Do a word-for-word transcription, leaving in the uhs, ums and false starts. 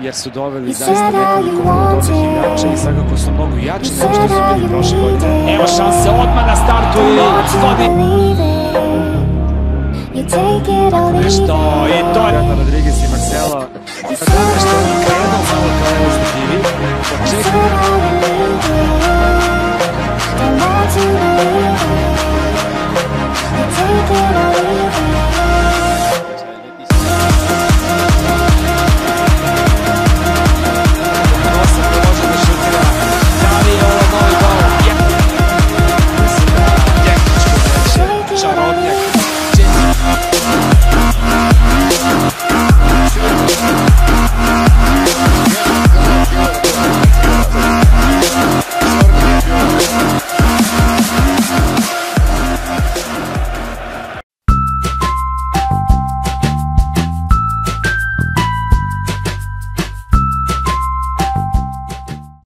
jer su doveli zaista nekoliko dobrih igrača i svakako su mnogo jači nego što su bili prošle godine. Evo šanse odmah na startu i nešto i to je Rodriguez i Marcelo. Nešto je krenuo malo kao nezgodljivi. Očekujemo